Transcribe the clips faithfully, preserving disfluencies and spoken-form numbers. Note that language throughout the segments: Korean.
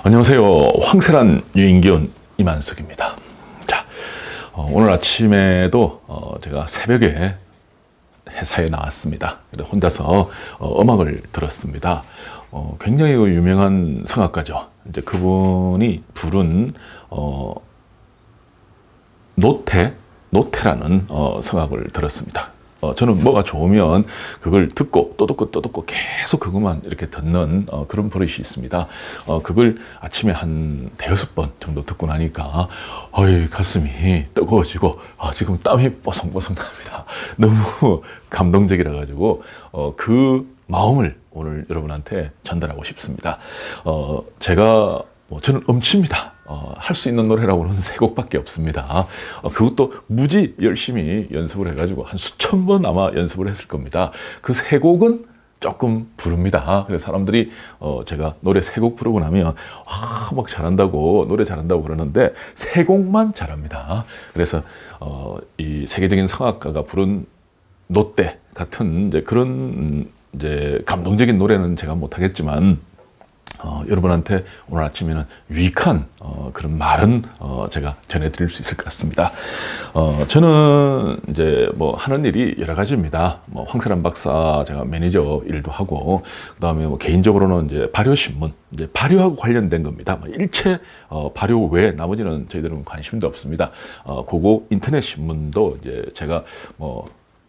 안녕하세요. 황세란 유인기원 이만석입니다. 자, 어, 오늘 아침에도 어, 제가 새벽에 회사에 나왔습니다. 혼자서 어, 음악을 들었습니다. 어, 굉장히 유명한 성악가죠. 이제 그분이 부른 어, 노태, 노태라는 어, 성악을 들었습니다. 어, 저는 뭐가 좋으면 그걸 듣고 또 듣고 또 듣고 계속 그것만 이렇게 듣는 어, 그런 버릇이 있습니다. 어, 그걸 아침에 한 대여섯 번 정도 듣고 나니까 어이, 가슴이 뜨거워지고 아, 지금 땀이 뽀송뽀송 납니다. 너무 감동적이라 가지고 어, 그 마음을 오늘 여러분한테 전달하고 싶습니다. 어, 제가 뭐 저는 음치입니다. 어, 할 수 있는 노래라고는 세 곡밖에 없습니다. 어, 그것도 무지 열심히 연습을 해가지고 한 수천 번 아마 연습을 했을 겁니다. 그 세 곡은 조금 부릅니다. 그래서 사람들이 어, 제가 노래 세 곡 부르고 나면 아, 막 잘한다고 노래 잘한다고 그러는데 세 곡만 잘합니다. 그래서 어, 이 세계적인 성악가가 부른 노때 같은 이제 그런 이제 감동적인 노래는 제가 못하겠지만. 어, 여러분한테 오늘 아침에는 유익한 어, 그런 말은 어, 제가 전해드릴 수 있을 것 같습니다. 어, 저는 이제 뭐 하는 일이 여러 가지입니다. 뭐 황세란 박사 제가 매니저 일도 하고 그다음에 뭐 개인적으로는 이제 발효신문 이제 발효하고 관련된 겁니다. 뭐 일체 어, 발효 외에 나머지는 저희들은 관심도 없습니다. 어, 그거 인터넷 신문도 이제 제가 뭐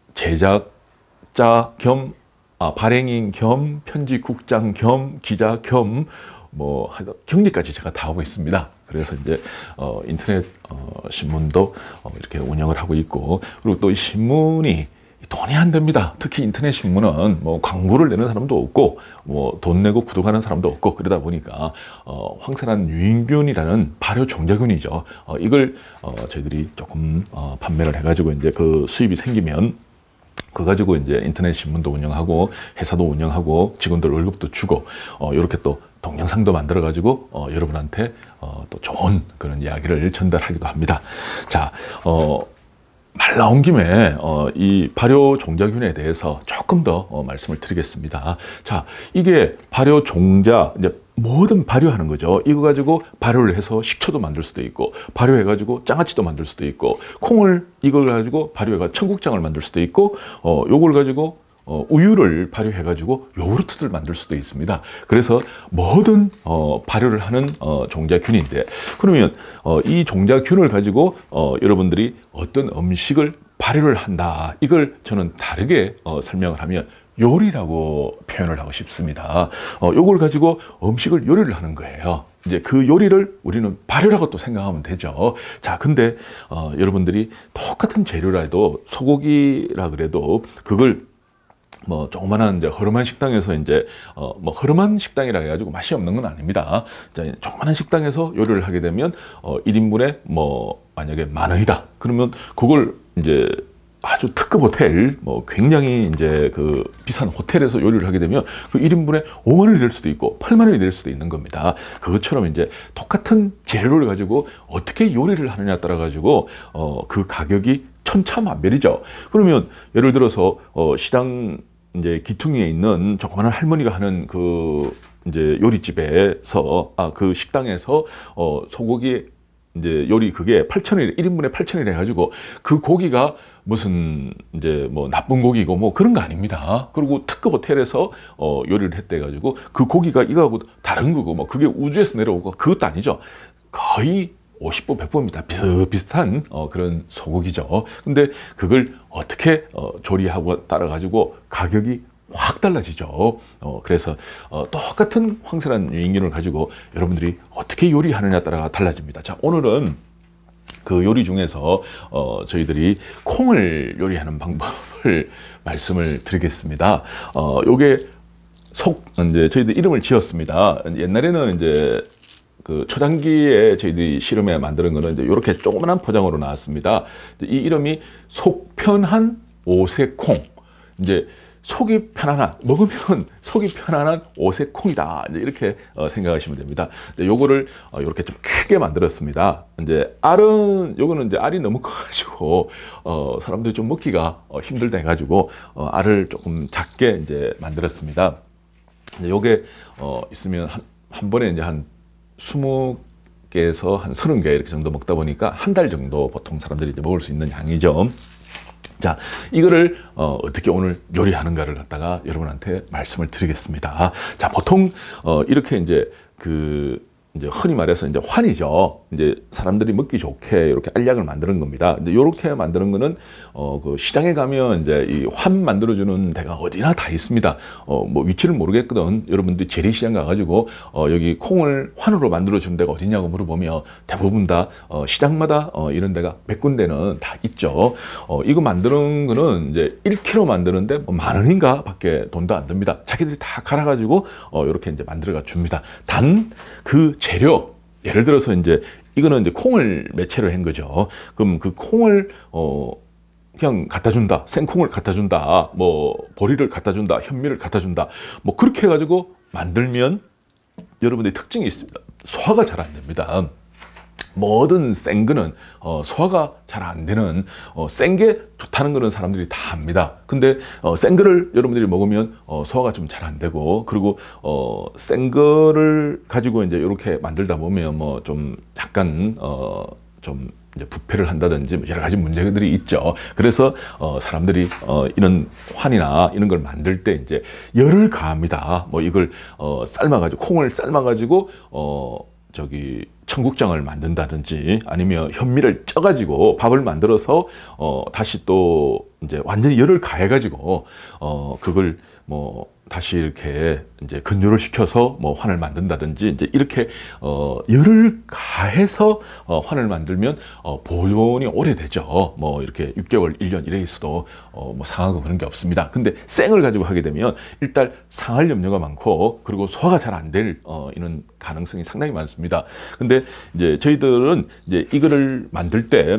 제작자 겸 아, 발행인 겸 편집국장 겸 기자 겸 뭐 경리까지 제가 다 하고 있습니다. 그래서 이제 어, 인터넷 어, 신문도 어, 이렇게 운영을 하고 있고 그리고 또 이 신문이 돈이 안 됩니다. 특히 인터넷 신문은 뭐 광고를 내는 사람도 없고 뭐 돈 내고 구독하는 사람도 없고 그러다 보니까 어, 황세란 유인균이라는 발효 종자균이죠. 어, 이걸 어, 저희들이 조금 어, 판매를 해가지고 이제 그 수입이 생기면. 그거 가지고 이제 인터넷 신문도 운영하고 회사도 운영하고 직원들 월급도 주고 어, 이렇게 또 동영상도 만들어 가지고 어, 여러분한테 어, 또 좋은 그런 이야기를 전달하기도 합니다. 자, 어, 말 나온 김에 어, 이 발효 종자균에 대해서 조금 더 어, 말씀을 드리겠습니다. 자, 이게 발효 종자 이제 뭐든 발효하는 거죠. 이거 가지고 발효를 해서 식초도 만들 수도 있고 발효해가지고 장아찌도 만들 수도 있고 콩을 이걸 가지고 발효해가 청국장을 만들 수도 있고 어, 요걸 가지고 어, 우유를 발효해가지고 요구르트를 만들 수도 있습니다. 그래서 뭐든 어, 발효를 하는 어, 종자균인데 그러면 어, 이 종자균을 가지고 어, 여러분들이 어떤 음식을 발효를 한다. 이걸 저는 다르게 어, 설명을 하면 요리라고 표현을 하고 싶습니다. 어, 요걸 가지고 음식을 요리를 하는 거예요. 이제 그 요리를 우리는 발효라고 또 생각하면 되죠. 자, 근데 어, 여러분들이 똑같은 재료라도 소고기라 그래도 그걸 뭐 조그만한 이제 허름한 식당에서 이제 어 뭐 허름한 식당이라 해가지고 맛이 없는 건 아닙니다. 자, 조그만한 식당에서 요리를 하게 되면 어 일 인분에 뭐 만약에 만 원이다. 그러면 그걸 이제 아주 특급 호텔, 뭐 굉장히 이제 그 비싼 호텔에서 요리를 하게 되면 그 일 인분에 오만 원이 될 수도 있고 팔만 원이 될 수도 있는 겁니다. 그것처럼 이제 똑같은 재료를 가지고 어떻게 요리를 하느냐에 따라 가지고 어 그 가격이 천차만별이죠. 그러면 예를 들어서 어 시장 이제 기퉁이에 있는 조그마한 할머니가 하는 그 이제 요리집에서 아 그 식당에서 어 소고기 이제 요리 그게 팔천 원 일 인분에 팔천 원이라 해가지고 그 고기가 무슨 이제 뭐 나쁜 고기고 뭐 그런 거 아닙니다. 그리고 특급 호텔에서 어 요리를 했대 가지고 그 고기가 이거하고 다른 거고 뭐 그게 우주에서 내려오고 그것도 아니죠. 거의 오십 분, 백 분입니다. 비슷비슷한 어, 그런 소고기죠. 근데 그걸 어떻게 어, 조리하고 따라 가지고 가격이 확 달라지죠. 어, 그래서 어, 똑같은 황세란 유인균을 가지고 여러분들이 어떻게 요리하느냐에 따라 달라집니다. 자, 오늘은 그 요리 중에서 어, 저희들이 콩을 요리하는 방법을 말씀을 드리겠습니다. 어, 요게 속 이제 저희들 이름을 지었습니다. 옛날에는 이제 그 초창기에 저희들이 실험에 만드는 거는 이제 이렇게 조그만한 포장으로 나왔습니다. 이 이름이 속편한 오색콩. 이제 속이 편안한, 먹으면 속이 편안한 오색콩이다. 이제 이렇게 어, 생각하시면 됩니다. 요거를 어, 이렇게 좀 크게 만들었습니다. 이제 알은, 요거는 이제 알이 너무 커가지고, 어, 사람들이 좀 먹기가 어, 힘들다 해가지고, 어, 알을 조금 작게 이제 만들었습니다. 요게 어, 있으면 한, 한 번에 이제 한 스무 개에서 한 서른 개 이렇게 정도 먹다 보니까 한 달 정도 보통 사람들이 이제 먹을 수 있는 양이죠. 자, 이거를 어, 어떻게 오늘 요리하는가를 갖다가 여러분한테 말씀을 드리겠습니다. 자, 보통 어, 이렇게 이제 그 이제 흔히 말해서 이제 환이죠. 이제 사람들이 먹기 좋게 이렇게 알약을 만드는 겁니다. 이제 이렇게 만드는 거는 어 그 시장에 가면 이제 이 환 만들어주는 데가 어디나 다 있습니다. 어 뭐 위치를 모르겠거든. 여러분들이 재래시장 가가지고 어 여기 콩을 환으로 만들어주는 데가 어디냐고 물어보면 대부분 다 어 시장마다 어 이런 데가 몇 군데는 다 있죠. 어 이거 만드는 거는 이제 일 킬로그램 만드는데 뭐 만 원인가 밖에 돈도 안 듭니다. 자기들이 다 갈아가지고 어 이렇게 이제 만들어가 줍니다. 단 그 재료, 예를 들어서 이제 이거는 이제 콩을 매체로 한 거죠. 그럼 그 콩을 어 그냥 갖다 준다, 생콩을 갖다 준다, 뭐 보리를 갖다 준다, 현미를 갖다 준다, 뭐 그렇게 해가지고 만들면 여러분들의 특징이 있습니다. 소화가 잘 안 됩니다. 뭐든 센 거는 어, 소화가 잘 안 되는 어, 센 게 좋다는 거는 사람들이 다 압니다. 근데 어, 센 거를 여러분들이 먹으면 어, 소화가 좀 잘 안 되고, 그리고 어, 센 거를 가지고 이제 이렇게 만들다 보면 뭐 좀 약간 어, 좀 이제 부패를 한다든지 여러 가지 문제들이 있죠. 그래서 어, 사람들이 어, 이런 환이나 이런 걸 만들 때 이제 열을 가합니다. 뭐 이걸 어, 삶아가지고 콩을 삶아가지고 어, 저기 청국장을 만든다든지 아니면 현미를 쪄가지고 밥을 만들어서 어 다시 또 이제 완전히 열을 가해가지고 어 그걸 뭐 다시 이렇게 이제 건조를 시켜서 뭐 환을 만든다든지 이제 이렇게 어 열을 가해서 어 환을 만들면 어 보존이 오래되죠. 뭐 이렇게 육 개월, 일 년 이래 있어도 어뭐 상하고 그런 게 없습니다. 근데 생을 가지고 하게 되면 일단 상할 염려가 많고, 그리고 소화가 잘 안 될 어 이런 가능성이 상당히 많습니다. 근데 이제 저희들은 이제 이거를 만들 때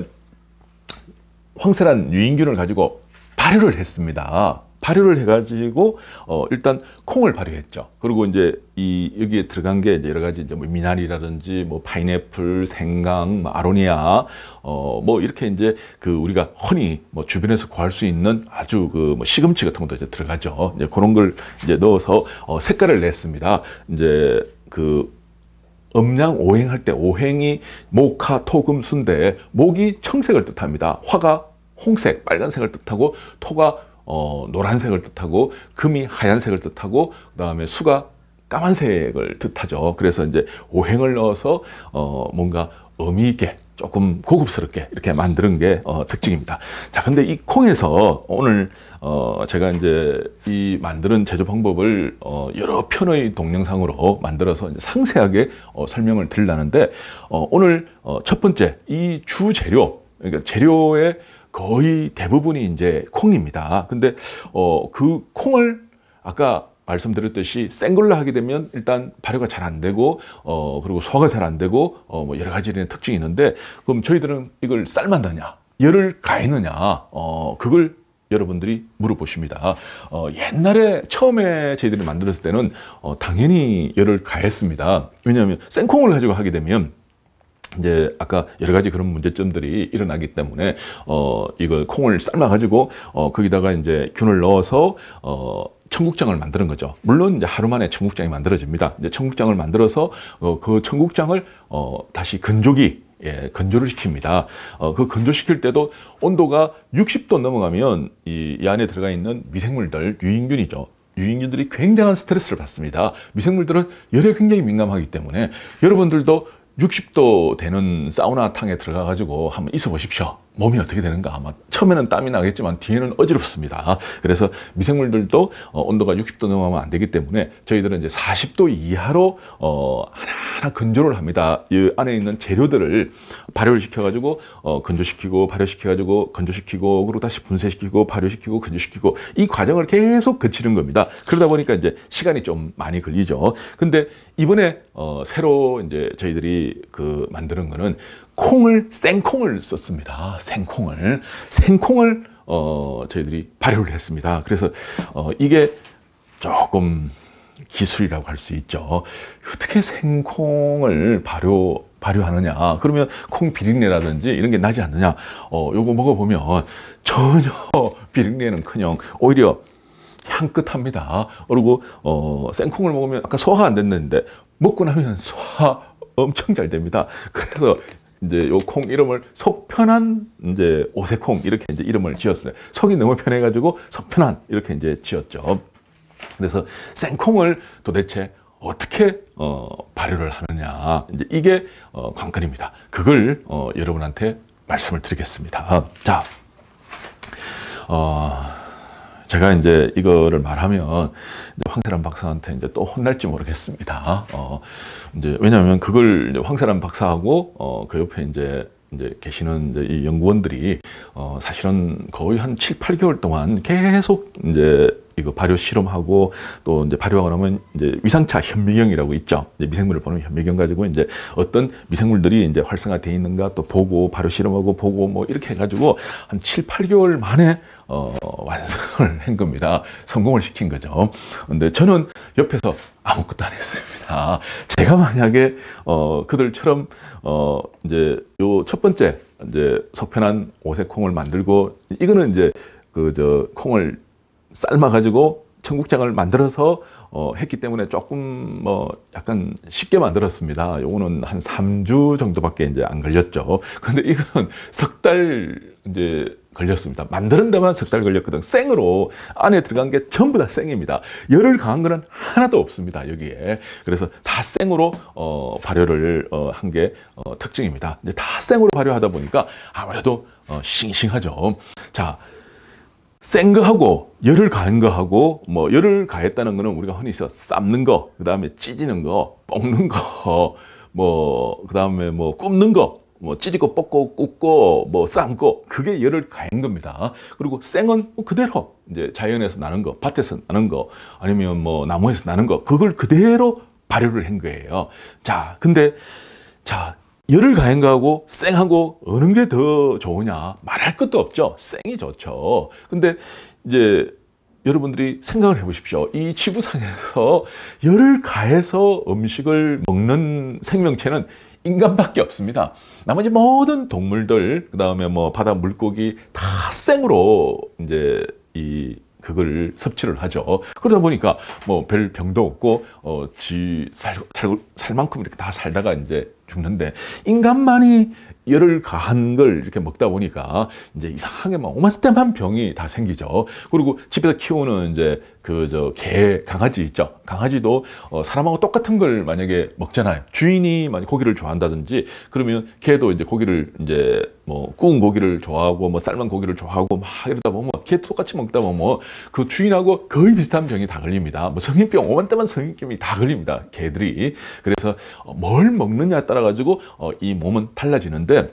황새란 유인균을 가지고 발효를 했습니다. 발효를 해가지고 어 일단 콩을 발효했죠. 그리고 이제 이 여기에 들어간 게 이제 여러 가지 이제 뭐 미나리라든지 뭐 파인애플, 생강, 뭐 아로니아, 어 뭐 이렇게 이제 그 우리가 흔히 뭐 주변에서 구할 수 있는 아주 그 뭐 시금치 같은 것도 이제 들어가죠. 이제 그런 걸 이제 넣어서 어 색깔을 냈습니다. 이제 그 음양 오행할 때 오행이 목화, 토금, 순대, 목이 청색을 뜻합니다. 화가 홍색, 빨간색을 뜻하고, 토가 어, 노란색을 뜻하고, 금이 하얀색을 뜻하고, 그 다음에 수가 까만색을 뜻하죠. 그래서 이제 오행을 넣어서 어, 뭔가 의미 있게 조금 고급스럽게 이렇게 만드는 게 어, 특징입니다. 자, 근데 이 콩에서 오늘 어, 제가 이제 이 만드는 제조 방법을 어, 여러 편의 동영상으로 만들어서 이제 상세하게 어, 설명을 드리려는데, 어, 오늘 어, 첫 번째 이 주 재료, 그러니까 재료의 거의 대부분이 이제 콩입니다. 근데 어, 그 콩을 아까 말씀드렸듯이 센 걸로 하게 되면 일단 발효가 잘 안 되고 어 그리고 소화가 잘 안 되고 어 뭐 여러 가지 특징이 있는데, 그럼 저희들은 이걸 삶았느냐, 열을 가했느냐, 어 그걸 여러분들이 물어보십니다. 어 옛날에 처음에 저희들이 만들었을 때는 어 당연히 열을 가했습니다. 왜냐하면 생콩을 가지고 하게 되면 이제 아까 여러 가지 그런 문제점들이 일어나기 때문에 어 이걸 콩을 삶아 가지고 어 거기다가 이제 균을 넣어서 어 청국장을 만드는 거죠. 물론 이제 하루 만에 청국장이 만들어집니다. 이제 청국장을 만들어서 어 그 청국장을 어 다시 건조기 예, 건조를 시킵니다. 어, 그 건조시킬 때도 온도가 육십 도 넘어가면 이, 이 안에 들어가 있는 미생물들, 유인균이죠. 유인균들이 굉장한 스트레스를 받습니다. 미생물들은 열에 굉장히 민감하기 때문에 여러분들도 육십 도 되는 사우나탕에 들어가 가지고 한번 있어 보십시오. 몸이 어떻게 되는가. 아마 처음에는 땀이 나겠지만 뒤에는 어지럽습니다. 그래서 미생물들도 어, 온도가 육십 도 넘어가면 안 되기 때문에 저희들은 이제 사십 도 이하로 어, 하나하나 건조를 합니다. 이 안에 있는 재료들을 발효를 시켜가지고 어, 건조시키고 발효시켜가지고 건조시키고 그리고 다시 분쇄시키고 발효시키고 건조시키고 이 과정을 계속 거치는 겁니다. 그러다 보니까 이제 시간이 좀 많이 걸리죠. 근데 이번에 어, 새로 이제 저희들이 그 만드는 거는 콩을 생콩을 썼습니다. 생콩을 생콩을 어, 저희들이 발효를 했습니다. 그래서 어, 이게 조금 기술이라고 할 수 있죠. 어떻게 생콩을 발효 발효하느냐? 그러면 콩 비린내라든지 이런 게 나지 않느냐? 어, 요거 먹어보면 전혀 비린내는커녕 오히려 향긋합니다. 그리고 어, 생콩을 먹으면 아까 소화가 안 됐는데 먹고 나면 소화 엄청 잘 됩니다. 그래서 이제 요 콩 이름을 속편한 이제 오색콩 이렇게 이제 이름을 지었습니다. 속이 너무 편해가지고 속편한 이렇게 이제 지었죠. 그래서 생콩을 도대체 어떻게 어, 발효를 하느냐, 이제 이게 어, 관건입니다. 그걸 어, 여러분한테 말씀을 드리겠습니다. 자, 어, 제가 이제 이거를 말하면 이제 황세란 박사한테 이제 또 혼날지 모르겠습니다. 어, 이제 왜냐하면 그걸 이제 황세란 박사하고 어, 그 옆에 이제 이제 계시는 이제 이 연구원들이 어, 사실은 거의 한 칠, 팔 개월 동안 계속 이제 이거 발효 실험하고 또 이제 발효하고 나면 이제 위상차 현미경이라고 있죠. 이제 미생물을 보는 현미경 가지고 이제 어떤 미생물들이 이제 활성화되어 있는가 또 보고 발효 실험하고 보고 뭐 이렇게 해가지고 한 칠, 팔 개월 만에 어, 완성을 한 겁니다. 성공을 시킨 거죠. 근데 저는 옆에서 아무것도 안 했습니다. 제가 만약에 어, 그들처럼 어, 이제 요 첫 번째 이제 속편한 오색콩을 만들고 이거는 이제 그 저 콩을 삶아가지고 청국장을 만들어서 어, 했기 때문에 조금 뭐 약간 쉽게 만들었습니다. 요거는 한 삼 주 정도밖에 이제 안 걸렸죠. 그런데 이거는 석 달 이제 걸렸습니다. 만드는 데만 석 달 걸렸거든. 생으로 안에 들어간 게 전부 다 생입니다. 열을 가한 거는 하나도 없습니다. 여기에. 그래서 다 생으로 어, 발효를 어, 한 게 어, 특징입니다. 근데 다 생으로 발효하다 보니까 아무래도 어, 싱싱하죠. 자. 센 거하고 열을 가한 거하고 뭐 열을 가했다는 거는 우리가 흔히 써 삶는 거, 그 다음에 찢는 거, 볶는 거, 뭐 그 다음에 뭐 굽는 거, 뭐 찢고 볶고 굽고 뭐 삶고 그게 열을 가한 겁니다. 그리고 생은 그대로 이제 자연에서 나는 거, 밭에서 나는 거, 아니면 뭐 나무에서 나는 거 그걸 그대로 발효를 한 거예요. 자, 근데 자. 열을 가한 거하고 생하고 어느 게 더 좋으냐 말할 것도 없죠. 생이 좋죠. 근데 이제 여러분들이 생각을 해보십시오. 이 지구상에서 열을 가해서 음식을 먹는 생명체는 인간밖에 없습니다. 나머지 모든 동물들, 그 다음에 뭐 바다 물고기 다 생으로 이제 이 그걸 섭취를 하죠. 그러다 보니까 뭐 별 병도 없고 어, 지 살, 살, 살 만큼 이렇게 다 살다가 이제 죽는데 인간만이 열을 가한 걸 이렇게 먹다 보니까 이제 이상하게 막 오만때만 병이 다 생기죠. 그리고 집에서 키우는 이제 그 저 개, 강아지 있죠. 강아지도 어, 사람하고 똑같은 걸 만약에 먹잖아요. 주인이 만약 고기를 좋아한다든지 그러면 개도 이제 고기를 이제 뭐 구운 고기를 좋아하고 뭐 삶은 고기를 좋아하고 막 이러다 보면 개 똑같이 먹다 보면 그 주인하고 거의 비슷한 병이 다 걸립니다. 뭐 성인병 오만때만 성인병이 다 걸립니다. 개들이. 그래서 뭘 먹느냐에 따라 가지고 어, 이 몸은 달라지는데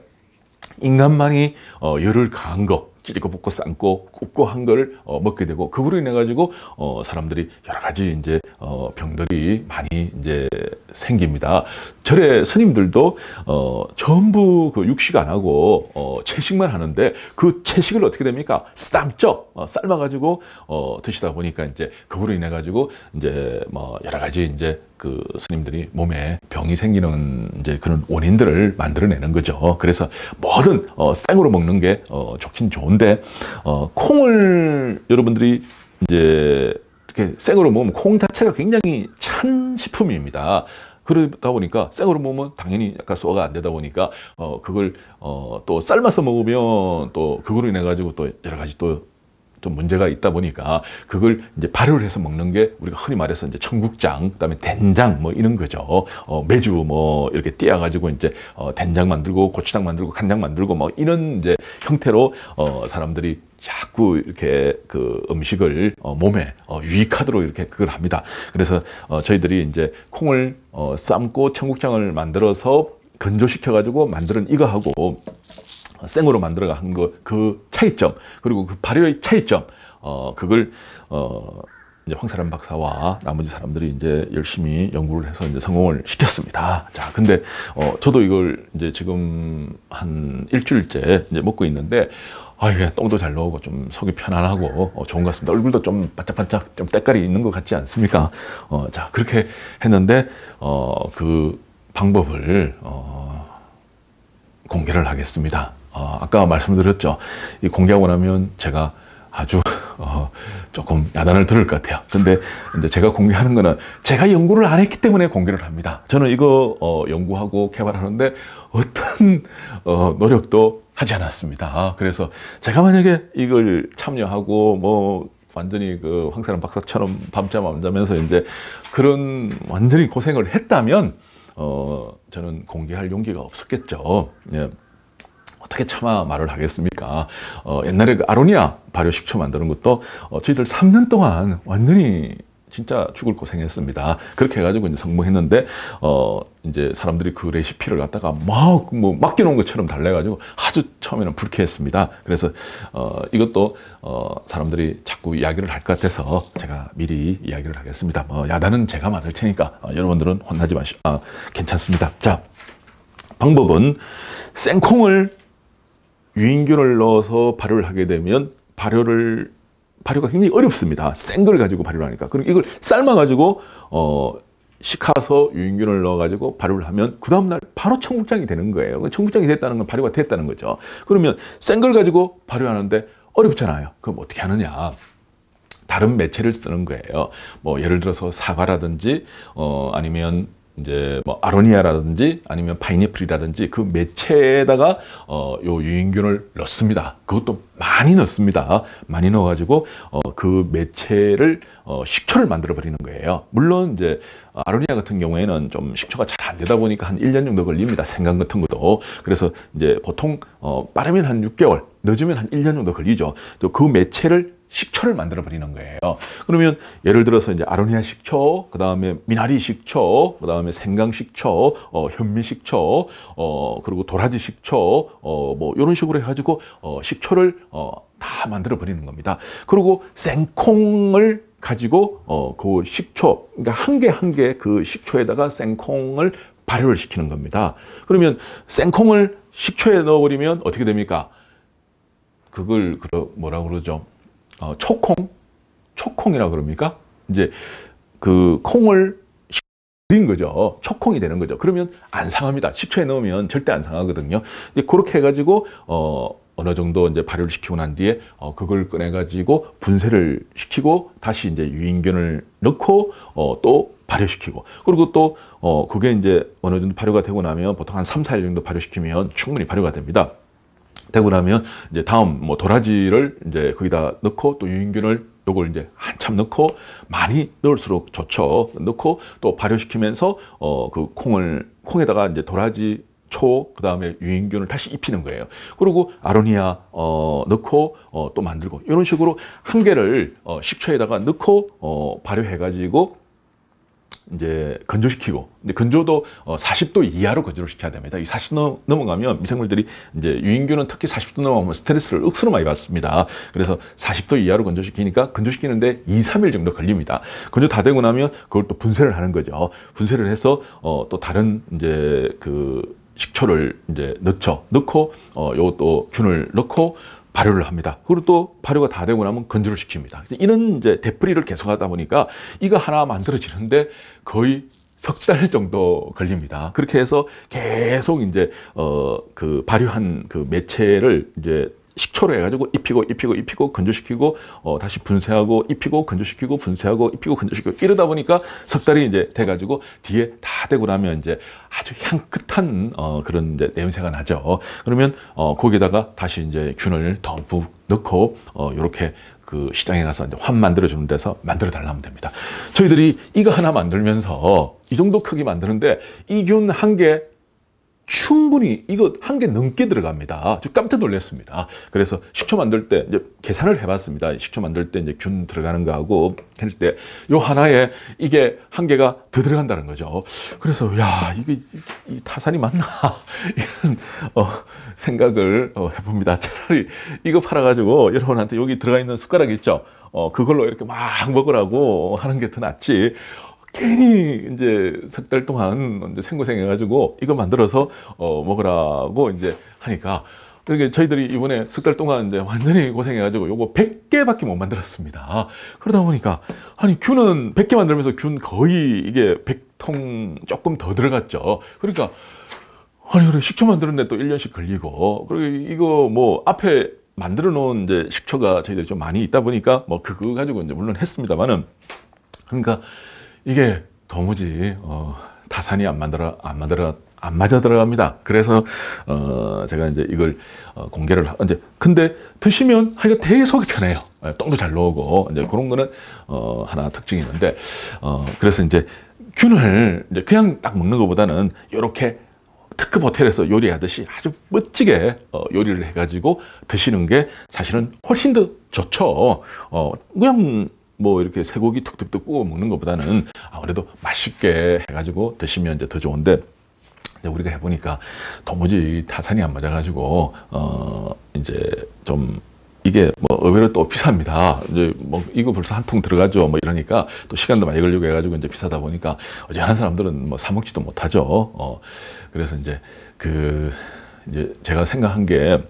인간만이 어, 열을 가한 거 찢고 볶고 삶고 굽고 한 걸 어, 먹게 되고 그거로 인해 가지고 어, 사람들이 여러 가지 이제 어, 병들이 많이 이제 생깁니다. 절에 스님들도 어, 전부 그 육식 안 하고 어, 채식만 하는데 그 채식을 어떻게 됩니까? 삶죠. 어, 삶아 가지고 어, 드시다 보니까 이제 그거로 인해 가지고 이제 뭐 여러 가지 이제 그 스님들이 몸에 병이 생기는 이제 그런 원인들을 만들어내는 거죠. 그래서 뭐든 어, 생으로 먹는 게 어, 좋긴 좋은데 어, 콩을 여러분들이 이제 이렇게 생으로 먹으면 콩 자체가 굉장히 찬 식품입니다. 그러다 보니까 생으로 먹으면 당연히 약간 소화가 안 되다 보니까 어, 그걸 어, 또 삶아서 먹으면 또 그거로 인해 가지고 또 여러 가지 또 좀 문제가 있다 보니까 그걸 이제 발효를 해서 먹는 게 우리가 흔히 말해서 이제 청국장, 그다음에 된장 뭐 이런 거죠. 어, 매주 뭐 이렇게 띄어가지고 이제 어, 된장 만들고 고추장 만들고 간장 만들고 뭐 이런 이제 형태로 어, 사람들이 자꾸 이렇게 그 음식을 어, 몸에 어, 유익하도록 이렇게 그걸 합니다. 그래서 어, 저희들이 이제 콩을 어, 삶고 청국장을 만들어서 건조시켜가지고 만드는 이거하고 생으로 만들어가 한 거 그 차이점 그리고 그 발효의 차이점 어 그걸 어 이제 황세란 박사와 나머지 사람들이 이제 열심히 연구를 해서 이제 성공을 시켰습니다. 자, 근데 어 저도 이걸 이제 지금 한 일주일째 이제 먹고 있는데 아 이게 똥도 잘 나오고 좀 속이 편안하고 어, 좋은 것 같습니다. 얼굴도 좀 반짝반짝 좀 때깔이 있는 것 같지 않습니까? 어 자 그렇게 했는데 어 그 방법을 어 공개를 하겠습니다. 어, 아까 말씀드렸죠. 이 공개하고 나면 제가 아주 어, 조금 야단을 들을 것 같아요. 근데 이제 제가 공개하는 거는 제가 연구를 안 했기 때문에 공개를 합니다. 저는 이거 어, 연구하고 개발하는데 어떤 어, 노력도 하지 않았습니다. 그래서 제가 만약에 이걸 참여하고 뭐 완전히 그 황사람 박사처럼 밤잠 안 자면서 이제 그런 완전히 고생을 했다면 어, 저는 공개할 용기가 없었겠죠. 예. 어떻게 차마 말을 하겠습니까? 어, 옛날에 그 아로니아 발효 식초 만드는 것도 어, 저희들 삼 년 동안 완전히 진짜 죽을 고생했습니다. 그렇게 해가지고 이제 성공했는데, 어, 이제 사람들이 그 레시피를 갖다가 막, 뭐, 맡겨놓은 것처럼 달래가지고 아주 처음에는 불쾌했습니다. 그래서, 어, 이것도, 어, 사람들이 자꾸 이야기를 할 것 같아서 제가 미리 이야기를 하겠습니다. 뭐, 야단은 제가 맞을 테니까, 어, 여러분들은 혼나지 마시고, 아, 괜찮습니다. 자, 방법은 생콩을 유인균을 넣어서 발효를 하게 되면 발효를 발효가 굉장히 어렵습니다. 생 걸 가지고 발효를 하니까. 그럼 이걸 삶아가지고, 어, 식혀서 유인균을 넣어가지고 발효를 하면 그 다음날 바로 청국장이 되는 거예요. 청국장이 됐다는 건 발효가 됐다는 거죠. 그러면 생 걸 가지고 발효하는데 어렵잖아요. 그럼 어떻게 하느냐. 다른 매체를 쓰는 거예요. 뭐, 예를 들어서 사과라든지, 어, 아니면 이제 뭐 아로니아라든지 아니면 파인애플이라든지 그 매체에다가 어, 요 유인균을 넣습니다. 그것도 많이 넣습니다. 많이 넣어가지고 어, 그 매체를 어, 식초를 만들어 버리는 거예요. 물론 이제 아로니아 같은 경우에는 좀 식초가 잘 안 되다 보니까 한 일 년 정도 걸립니다. 생강 같은 것도. 그래서 이제 보통 어, 빠르면 한 육 개월, 늦으면 한 일 년 정도 걸리죠. 또 그 매체를 식초를 만들어 버리는 거예요. 그러면 예를 들어서 이제 아로니아 식초, 그 다음에 미나리 식초, 그 다음에 생강 식초, 어, 현미 식초, 어, 그리고 도라지 식초, 어, 뭐 이런 식으로 해가지고 어, 식초를 어, 다 만들어 버리는 겁니다. 그리고 생콩을 가지고 어, 그 식초, 그러니까 한 개 한 개 그 식초에다가 생콩을 발효를 시키는 겁니다. 그러면 생콩을 식초에 넣어버리면 어떻게 됩니까? 그걸 뭐라 그러죠? 어, 초콩? 초콩이라 그럽니까? 이제 그 콩을 린 거죠. 초콩이 되는 거죠. 그러면 안 상합니다. 식초에 넣으면 절대 안 상하거든요. 이제 그렇게 해가지고, 어, 어느 정도 이제 발효를 시키고 난 뒤에, 어, 그걸 꺼내가지고 분쇄를 시키고 다시 이제 유인균을 넣고, 어, 또 발효시키고. 그리고 또, 어, 그게 이제 어느 정도 발효가 되고 나면 보통 한 삼, 사 일 정도 발효시키면 충분히 발효가 됩니다. 되고 나면 이제 다음 뭐 도라지를 이제 거기다 넣고 또 유인균을 요걸 이제 한참 넣고 많이 넣을수록 좋죠. 넣고 또 발효시키면서 어 그 콩을 콩에다가 이제 도라지 초 그다음에 유인균을 다시 입히는 거예요. 그리고 아로니아 어 넣고 어 또 만들고 이런 식으로 한 개를 어 식초에다가 넣고 어 발효해 가지고 이제 건조시키고, 근데 건조도 어 사십 도 이하로 건조를 시켜야 됩니다. 이 사십 도 넘어가면 미생물들이 이제 유인균은 특히 사십 도 넘어가면 스트레스를 억수로 많이 받습니다. 그래서 사십 도 이하로 건조시키니까 건조시키는데 이, 삼 일 정도 걸립니다. 건조 다 되고 나면 그걸 또 분쇄를 하는 거죠. 분쇄를 해서 어 또 다른 이제 그 식초를 이제 넣죠. 넣고 어 요것도 균을 넣고 발효를 합니다. 그리고 또 발효가 다 되고 나면 건조를 시킵니다. 이런 이제 되풀이를 계속 하다 보니까 이거 하나 만들어지는데 거의 석 달 정도 걸립니다. 그렇게 해서 계속 이제 어 그 발효한 그 매체를 이제 식초로 해가지고 입히고 입히고 입히고 건조시키고 어 다시 분쇄하고 입히고 건조시키고 분쇄하고 입히고 건조시키고 이러다 보니까 석 달이 이제 돼가지고 뒤에 다 되고 나면 이제 아주 향긋한 어 그런 이제 냄새가 나죠. 그러면 어 거기에다가 다시 이제 균을 듬뿍 넣고 어 요렇게 그 시장에 가서 이제 환 만들어 주는 데서 만들어 달라면 됩니다. 저희들이 이거 하나 만들면서 이 정도 크기 만드는데 이 균 한 개 충분히 이거 한 개 넘게 들어갑니다. 저 깜짝 놀랐습니다. 그래서 식초 만들 때 이제 계산을 해봤습니다. 식초 만들 때 이제 균 들어가는 거하고 할 때 요 하나에 이게 한 개가 더 들어간다는 거죠. 그래서 야 이게 이 타산이 맞나 이런 어, 생각을 어, 해봅니다. 차라리 이거 팔아가지고 여러분한테 여기 들어가 있는 숟가락 있죠. 어, 그걸로 이렇게 막 먹으라고 하는 게 더 낫지. 괜히 이제 석 달 동안 이제 생고생해가지고 이거 만들어서 어 먹으라고 이제 하니까 그러니까 저희들이 이번에 석 달 동안 이제 완전히 고생해가지고 요거 백 개밖에 못 만들었습니다. 그러다 보니까 아니 균은 백 개 만들면서 균 거의 이게 백 통 조금 더 들어갔죠. 그러니까 아니 그래 식초 만드는데 또 일 년씩 걸리고 그리고 이거 뭐 앞에 만들어 놓은 이제 식초가 저희들이 좀 많이 있다 보니까 뭐 그거 가지고 이제 물론 했습니다만은, 그러니까 이게 도무지 어, 타산이 안 만들어 안 만들어 안 맞아 들어갑니다. 그래서 어, 제가 이제 이걸 어, 공개를 하, 이제 근데 드시면 하기가 되게 속이 편해요. 예, 똥도 잘 나오고 이제 그런 거는 어, 하나 특징이 있는데, 어, 그래서 이제 균을 이제 그냥 딱 먹는 것보다는 이렇게 특급 호텔에서 요리하듯이 아주 멋지게 어, 요리를 해가지고 드시는 게 사실은 훨씬 더 좋죠. 어, 그냥 뭐 이렇게 쇠고기 툭툭툭 구워 먹는 것보다는 아무래도 맛있게 해가지고 드시면 이제 더 좋은데, 이제 우리가 해보니까 도무지 타산이 안 맞아가지고 어, 이제 좀 이게 뭐 의외로 또 비쌉니다. 이제 뭐 이거 벌써 한 통 들어가죠. 뭐 이러니까 또 시간도 많이 걸리고 해가지고 이제 비싸다 보니까 어지간한 사람들은 뭐 사 먹지도 못하죠. 어, 그래서 이제 그 이제 제가 생각한 게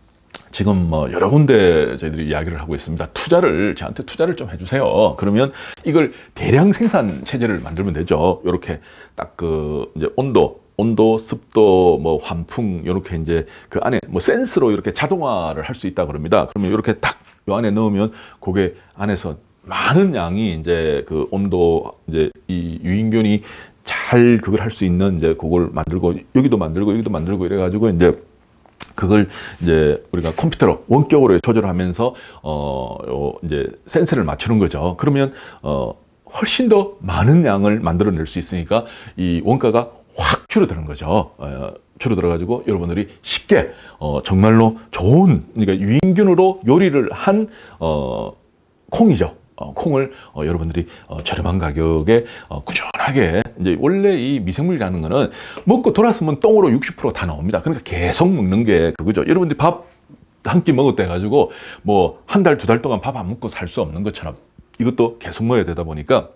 지금 뭐 여러 군데 저희들이 이야기를 하고 있습니다. 투자를 저한테 투자를 좀 해주세요. 그러면 이걸 대량 생산 체제를 만들면 되죠. 이렇게 딱 그 이제 온도 온도, 습도, 뭐 환풍 이렇게 이제 그 안에 뭐 센스로 이렇게 자동화를 할 수 있다 그럽니다. 그러면 이렇게 딱 요 안에 넣으면 그게 안에서 많은 양이 이제 그 온도 이제 이 유인균이 잘 그걸 할 수 있는 이제 그걸 만들고 여기도 만들고 여기도 만들고 이래가지고 이제 그걸 이제 우리가 컴퓨터로 원격으로 조절하면서 어 요 이제 센서를 맞추는 거죠. 그러면 어 훨씬 더 많은 양을 만들어낼 수 있으니까 이 원가가 확 줄어드는 거죠. 어, 줄어들어가지고 여러분들이 쉽게 어, 정말로 좋은, 그러니까 유인균으로 요리를 한 어, 콩이죠. 어, 콩을 어, 여러분들이 어, 저렴한 가격에 어, 꾸준하게, 이제 원래 이 미생물이라는 거는 먹고 돌아서면 똥으로 육십 퍼센트 다 나옵니다. 그러니까 계속 먹는 게 그거죠. 여러분들이 밥 한 끼 먹었다 해가지고 뭐 한 달, 두 달 동안 밥 안 먹고 살 수 없는 것처럼 이것도 계속 먹어야 되다 보니까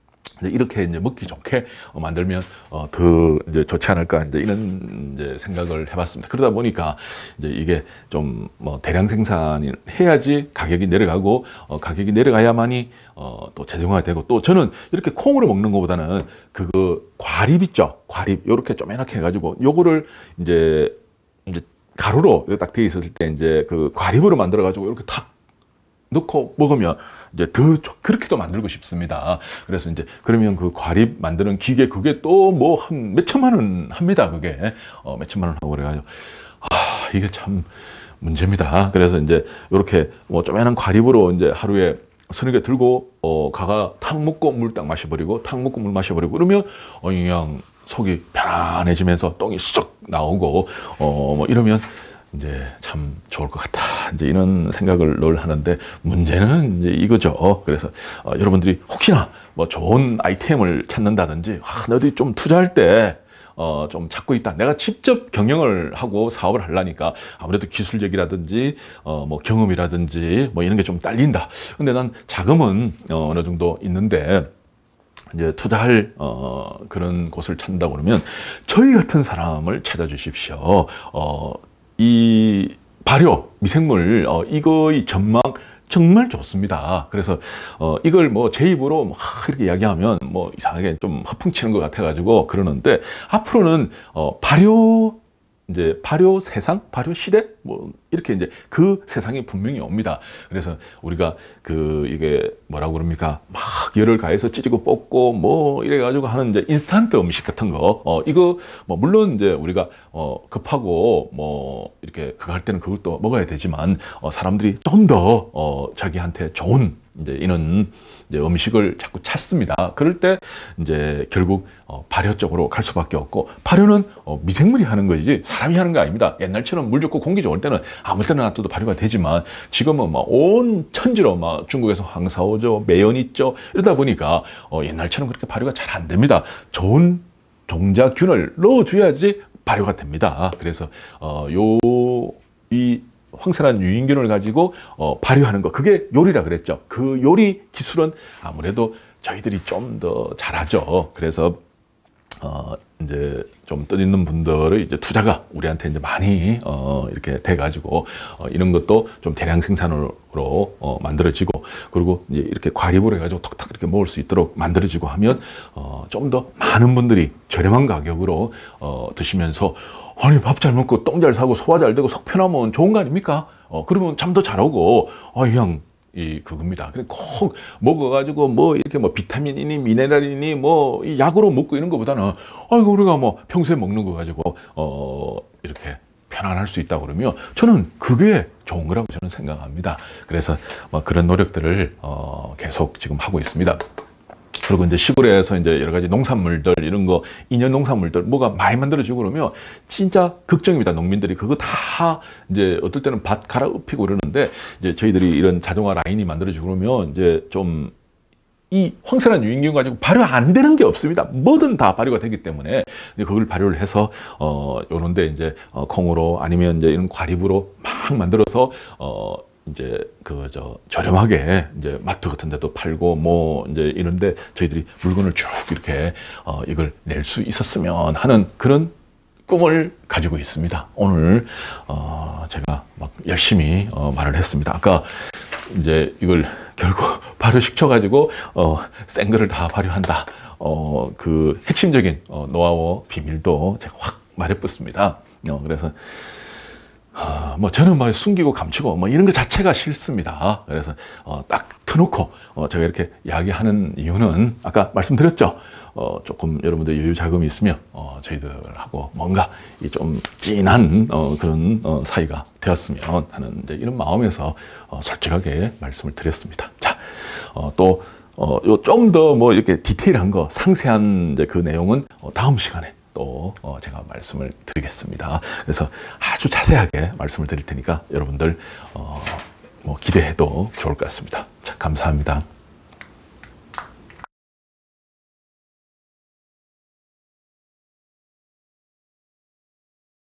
이렇게 이제 먹기 좋게 만들면 어, 더 이제 좋지 않을까, 이제 이런 이제 생각을 해봤습니다. 그러다 보니까 이제 이게 좀 뭐 대량 생산을 해야지 가격이 내려가고, 어, 가격이 내려가야만이 어, 또 재정화되고, 또 저는 이렇게 콩으로 먹는 것보다는 그 과립 있죠. 과립 요렇게 쪼매나게 해가지고 요거를 이제 이제 가루로 이렇게 딱 되어 있었을 때 이제 그 과립으로 만들어가지고 이렇게 탁 넣고 먹으면 이제 더 그렇게도 만들고 싶습니다. 그래서 이제 그러면 그 과립 만드는 기계 그게 또 뭐 한 몇천만 원 합니다. 그게 어, 몇천만 원 하고 그래가지고 아 이게 참 문제입니다. 그래서 이제 이렇게 뭐 쪼매난 과립으로 이제 하루에 서너 개 들고 어 가가 탕 먹고 물 딱 마셔버리고 탕 먹고 물 마셔버리고 그러면 어 그냥 속이 편안해지면서 똥이 쑥 나오고 어 뭐 이러면 이제 참 좋을 것 같다, 이제 이런 생각을 늘 하는데, 문제는 이제 이거죠. 그래서 어, 여러분들이 혹시나 뭐 좋은 아이템을 찾는다든지, 아, 어디 좀 투자할 때 어, 좀 찾고 있다. 내가 직접 경영을 하고 사업을 하려니까 아무래도 기술력이라든지 어, 뭐 경험이라든지 뭐 이런 게 좀 딸린다. 근데 난 자금은 어, 어느 정도 있는데 이제 투자할 어, 그런 곳을 찾는다고 그러면 저희 같은 사람을 찾아주십시오. 어, 이 발효, 미생물, 어, 이거의 전망 정말 좋습니다. 그래서 어, 이걸 뭐 제 입으로 뭐 이렇게 이야기하면 뭐 이상하게 좀 허풍치는 것 같아가지고 그러는데, 앞으로는 어, 발효 이제 발효 세상, 발효 시대, 뭐 이렇게 이제 그 세상이 분명히 옵니다. 그래서 우리가 그 이게 뭐라고 그럽니까? 막 열을 가해서 찌지고 뽑고 뭐 이래가지고 하는 이제 인스턴트 음식 같은 거, 어 이거 뭐 물론 이제 우리가 어 급하고 뭐 이렇게 그거 할 때는 그것도 먹어야 되지만 어 사람들이 좀 더 어 자기한테 좋은 이제 이런 이제 음식을 자꾸 찾습니다. 그럴 때 이제 결국 어, 발효 쪽으로 갈 수밖에 없고, 발효는 어, 미생물이 하는 거지 사람이 하는 거 아닙니다. 옛날처럼 물 좋고 공기 좋을 때는 아무 때나 놔둬도 발효가 되지만, 지금은 막 온 천지로 막 중국에서 황사 오죠, 매연 있죠, 이러다 보니까 어, 옛날처럼 그렇게 발효가 잘 안 됩니다. 좋은 종자균을 넣어줘야지 발효가 됩니다. 그래서 어, 요이 황산한 유인균을 가지고 어, 발효하는 거, 그게 요리라 그랬죠. 그 요리 기술은 아무래도 저희들이 좀 더 잘하죠. 그래서 어, 이제 좀 뜻있는 분들의 이제 투자가 우리한테 이제 많이 어, 이렇게 돼가지고 어, 이런 것도 좀 대량 생산으로 어, 만들어지고, 그리고 이제 이렇게 과립을 해가지고 톡탁 이렇게 먹을 수 있도록 만들어지고 하면 어, 좀 더 많은 분들이 저렴한 가격으로 어, 드시면서, 아니 밥 잘 먹고 똥 잘 사고 소화 잘 되고 속 편하면 좋은 거 아닙니까? 어, 그러면 잠도 잘 오고, 아, 형. 이 그겁니다. 그래 꼭 먹어가지고 뭐 이렇게 뭐 비타민이니 미네랄이니 뭐 이 약으로 먹고 이런 것보다는, 아이고 우리가 뭐 평소에 먹는 거 가지고 어 이렇게 편안할 수 있다고 그러면 저는 그게 좋은 거라고 저는 생각합니다. 그래서 뭐 그런 노력들을 어 계속 지금 하고 있습니다. 그리고 이제 시골에서 이제 여러 가지 농산물들, 이런 거, 인연 농산물들, 뭐가 많이 만들어지고 그러면 진짜 걱정입니다. 농민들이 그거 다 이제 어떨 때는 밭 갈아엎히고 그러는데, 이제 저희들이 이런 자동화 라인이 만들어지고 그러면 이제 좀 이 황선한 유인균 가지고 발효 안 되는 게 없습니다. 뭐든 다 발효가 되기 때문에 그걸 발효를 해서 어 요런데 이제 어, 콩으로 아니면 이제 이런 과립으로 막 만들어서 어 이제 그 저 저렴하게 이제 마트 같은 데도 팔고 뭐 이제 이런데 저희들이 물건을 쭉 이렇게 어 이걸 낼 수 있었으면 하는 그런 꿈을 가지고 있습니다. 오늘 어 제가 막 열심히 어 말을 했습니다. 아까 이제 이걸 결국 발효시켜 가지고 어 센 거를 다 발효한다. 어 그 핵심적인 어 노하우 비밀도 제가 확 말해봤습니다. 어 그래서 아, 뭐 저는 뭐 숨기고 감추고 뭐 이런 것 자체가 싫습니다. 그래서 어, 딱 터놓고 어, 제가 이렇게 이야기하는 이유는 아까 말씀드렸죠. 어, 조금 여러분들 여유 자금이 있으면 어, 저희들하고 뭔가 이 좀 진한 어, 그런 어, 사이가 되었으면 하는 이제 이런 마음에서 어, 솔직하게 말씀을 드렸습니다. 자, 어, 또 어, 좀 더 뭐 이렇게 디테일한 거, 상세한 이제 그 내용은 어, 다음 시간에 또 어 제가 말씀을 드리겠습니다. 그래서 아주 자세하게 말씀을 드릴 테니까 여러분들 어 뭐 기대해도 좋을 것 같습니다. 자, 감사합니다.